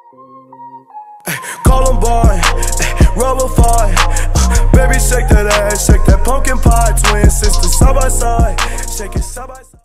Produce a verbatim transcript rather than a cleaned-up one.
Columbine, rubber fire. Baby, shake that ass, shake that pumpkin pie. Twin sisters side by side, shake it side by side.